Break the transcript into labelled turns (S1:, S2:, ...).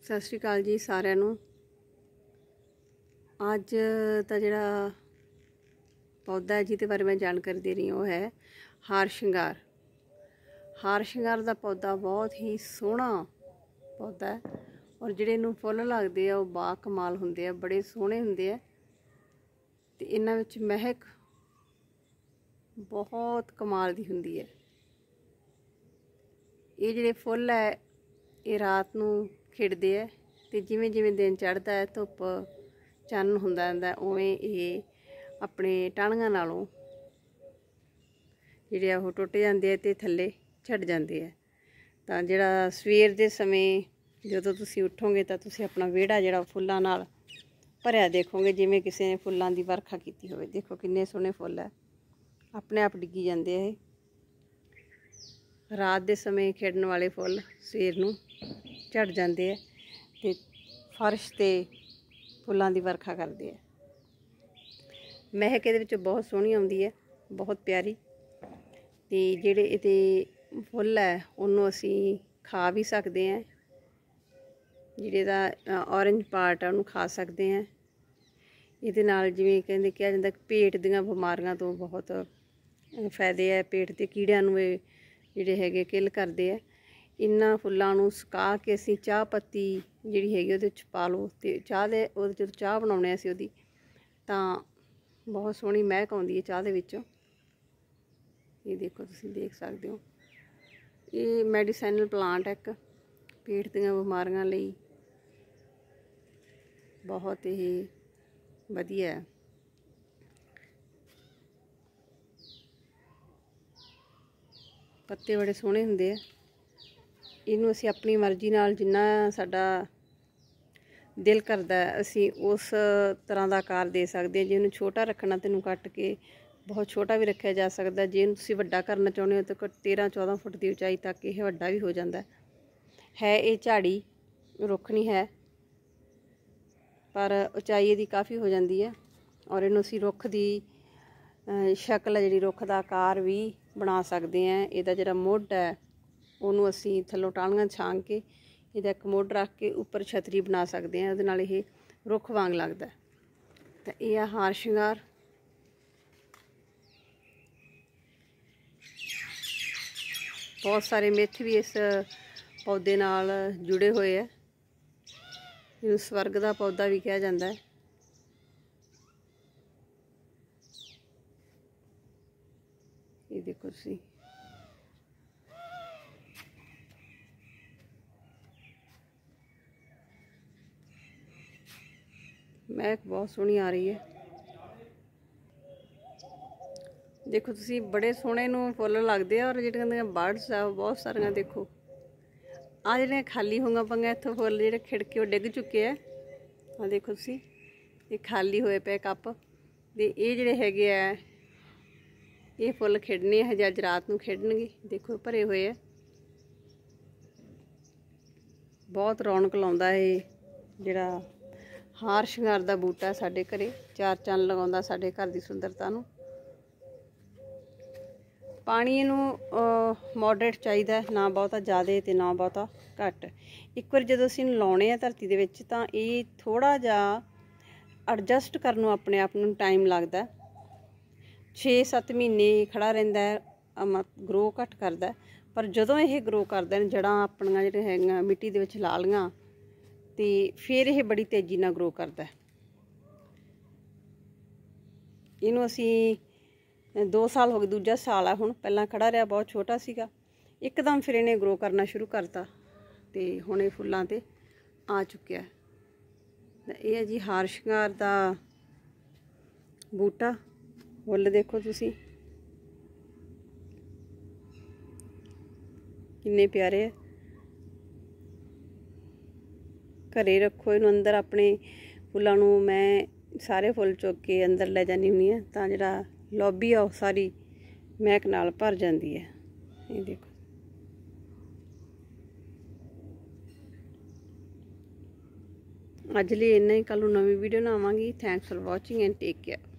S1: सत श्री अकाल जी सारिਆਂ ਨੂੰ। ਅੱਜ ਦਾ ਜਿਹੜਾ ਪੌਦਾ ਹੈ ਜਿਹਦੇ ਬਾਰੇ ਮੈਂ ਜਾਣਕਾਰੀ ਦੇ ਰਹੀ ਹਾਂ ਉਹ ਹੈ ਹਾਰ ਸ਼ਿੰਗਾਰ। ਹਾਰ ਸ਼ਿੰਗਾਰ ਦਾ ਪੌਦਾ ਬਹੁਤ ਹੀ ਸੋਹਣਾ ਪੌਦਾ ਹੈ ਔਰ ਜਿਹੜੇ ਇਹਨੂੰ ਫੁੱਲ ਲੱਗਦੇ ਆ ਉਹ ਬਾ ਕਮਾਲ ਹੁੰਦੇ ਆ, ਬੜੇ ਸੋਹਣੇ ਹੁੰਦੇ ਆ ਤੇ ਇਹਨਾਂ ਵਿੱਚ ਮਹਿਕ ਬਹੁਤ ਕਮਾਲ ਦੀ ਹੁੰਦੀ ਹੈ। ਇਹ ਜਿਹੜੇ ਫੁੱਲ ਹੈ ਇਹ ਰਾਤ ਨੂੰ ਖਿੜਦੇ ਆ ਤੇ ਜਿਵੇਂ जिमें दिन चढ़ता है धुप चन्न हुंदा जांदा उवें ये अपने टहणियां नालों जिहड़े ओह टुट जांदे आ ते थल्ले छड्ड जांदे आ। तां जिहड़ा सवेर दे समय जदों तुसीं उठोगे तां तुसीं अपना विहड़ा जिहड़ा फुल्लां नाल भरिया देखोगे, जिवें किसी ने फुल्लां दी वरखा कीती होवे। देखो किन्ने सोहणे फुੱਲ है, अपने आप डिग्गी जांदे आ। रात के समय खिड़न वाले फुੱਲ सवेर नूं झड़ जाते हैं तो फर्श ते फुल्लां दी वर्खा करते हैं। महक ये बहुत सोहनी आउंदी है, बहुत प्यारी। तो जिहड़े इहदे फुੱਲ है उन्होंने असीं खा भी सकते हैं, जिहड़े दा ऑरेंज पार्ट है उन्होंने खा सकते हैं। इहदे नाल जिवें कहंदे कहा जांदा पेट दीयां बीमारियां तो बहुत फायदे है। पेट के कीड़ियां नूं जिहड़े हैगे किल करदे है। इन्हां फुल्लां नूं सुका के असीं चाह पत्ती जिहड़ी हैगी उहदे विच पा लो ते चाह दे उहदे जदों चाह बनाउने असीं उहदी तां बहुत सोहणी महक आउंदी है चाह दे विचों। ये देखो तुसीं देख सकदे हो, ये मैडिसिनल प्लांट है, एक पेट दीयां बीमारियां लई बहुत ही वधिया है। पत्ते बड़े सोहणे हुंदे आ। इनू असीं अपनी मर्जी नाल जिन्ना साडा दिल करदा असीं उस तरह का आकार दे सकते हैं। जे इनू छोटा रखना तो इनू कट के बहुत छोटा भी रखा जा सकता। जे इनू तुसीं वड्डा करना चाहुंदे हो तो 13-14 फुट की उचाई तक यह वड्डा भी हो जाता है। ये झाड़ी रुख नहीं है पर उचाई इहदी काफ़ी हो जाती है और इनू असीं रुख की शक्ल जिहड़ी रुख का आकार भी बना सकते हैं। इहदा जिहड़ा मुੱਢ है ਉਹਨੂੰ ਅਸੀਂ ਥੱਲੋਂ ਟਾਹਣੀਆਂ ਛਾਂਗ ਕੇ ਇਹਦਾ ਇੱਕ ਮੁੱਢ ਰੱਖ ਕੇ ਉੱਪਰ ਛਤਰੀ ਬਣਾ ਸਕਦੇ ਹਾਂ। ਉਹਦੇ ਨਾਲ ਇਹ ਰੁੱਖ ਵਾਂਗ ਲੱਗਦਾ। ਤਾਂ ਇਹ ਆ ਹਾਰ ਸ਼ਿੰਗਾਰ। ਬਹੁਤ ਸਾਰੇ ਮਿੱਥ ਵੀ ਇਸ ਪੌਦੇ ਨਾਲ ਜੁੜੇ ਹੋਏ ਆ। ਇਹਨੂੰ ਸਵਰਗ ਦਾ ਪੌਦਾ ਵੀ ਕਿਹਾ ਜਾਂਦਾ ਹੈ। ਇਹ ਦੇਖੋ ਤੁਸੀਂ, महक बहुत सोहनी आ रही है। देखो तुसी बड़े सोहणे नूं फुੱਲ लगदे और जिहड़ियां बर्ड्स आ बहुत सारियां देखो आ जिहड़ियां खाली होंगा पंगा इत्थों फुੱਲ जिहड़े खिड़के वो डिग चुके हैं। आ देखो तुसी ये खाली होए पे कप ते ये जिहड़े हैगे आ ये फुੱਲ खिड़ने है अज रात नूं खिड़नगे। देखो भरे हुए है, बहुत रौनक लाउंदा है जिहड़ा हार शिंगार का बूटा साडे घरे चार चंन लगाउंदा साडे घर की सुंदरता नूं। पानी इनू मॉडरेट चाहिए, ना बहुता ज़्यादा तो ना बहुता घट। एक बार जदों असीं लाउणे आ धरती दे विच तां ये थोड़ा जिहा एडजस्ट करन नूं अपने आप नूं टाइम लगदा। 6-7 महीने खड़ा रहिंदा है, ग्रो घट करदा। पर जदों ये ग्रो करदा जड़ां अपणियां जिहड़ियां हैगियां मिट्टी दे विच ला लईआं तो फिर यह बड़ी तेज़ी नाल ग्रो करता है। इनू असी 2 साल हो गए, दूजा साल है हुण। पहला खड़ा रहा बहुत छोटा सीगा, एकदम फिर इन्हें ग्रो करना शुरू करता तो हुण ये फुल्लां ते आ चुकिया है। यह है जी हार शिंगार का बूटा। फुੱਲ देखो तुसी किन्ने प्यारे है। घरे रखो इनू, अंदर अपने फुल्लां नूं मैं सारे फुੱਲ चुक के अंदर लै जानी हुंदी है तां जिहड़ा लॉबी आ सारी महक नाल भर जाती है। ये देखो अज लिए इन्ना ही, कल नूं नवीं वीडियो नाल आवांगी। Thanks for watching and take care.